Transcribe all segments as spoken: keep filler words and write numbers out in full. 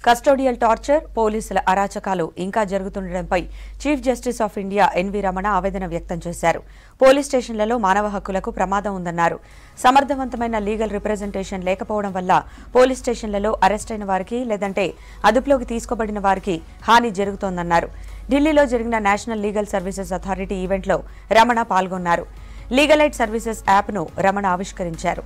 Custodial torture, పోలీసుల అరాచకాలు ఇంకా జరుగుతుండటంపై chief justice of India N V Ramana ఆవేదన వ్యక్తం చేశారు. పోలీస్ స్టేషన్లలో మానవ హక్కులకు ప్రమాదం ఉందన్నారు. సమర్థవంతమైన లీగల్ రిప్రజెంటేషన్ లేకపోవడం వల్ల పోలీస్ స్టేషన్లలో అరెస్టైన వారికి లేదంటే అదుపులోకి తీసుకోబడిన వారికి హాని జరుగుతోందన్నారు. ఢిల్లీలో జరిగిన నేషనల్ లీగల్ సర్వీసెస్ అథారిటీ ఈవెంట్లో రమణ పాల్గొన్నారు. లీగల్ ఎయిడ్ సర్వీసెస్ యాప్ను రమణ ఆవిష్కరించారు.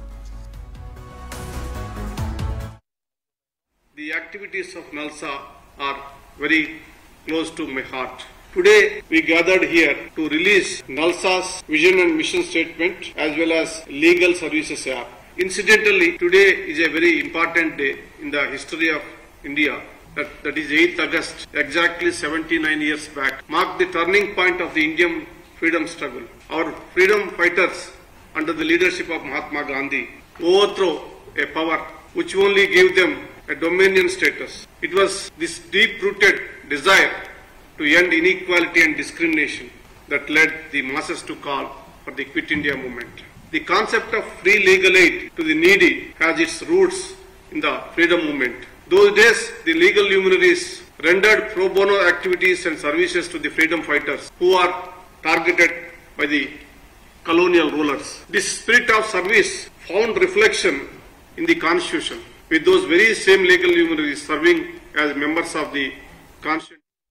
The activities of NALSA are very close to my heart. Today we gathered here to release NALSA's vision and mission statement as well as legal services app. Incidentally, today is a very important day in the history of India. That, that is eighth August, exactly seventy-nine years back, marked the turning point of the Indian freedom struggle. Our freedom fighters under the leadership of Mahatma Gandhi overthrew a power which only gave them a dominion status. It was this deep-rooted desire to end inequality and discrimination that led the masses to call for the Quit India movement. The concept of free legal aid to the needy has its roots in the freedom movement. Those days, the legal luminaries rendered pro bono activities and services to the freedom fighters who are targeted by the colonial rulers. This spirit of service found reflection in the Constitution, with those very same legal luminaries serving as members of the Constitution.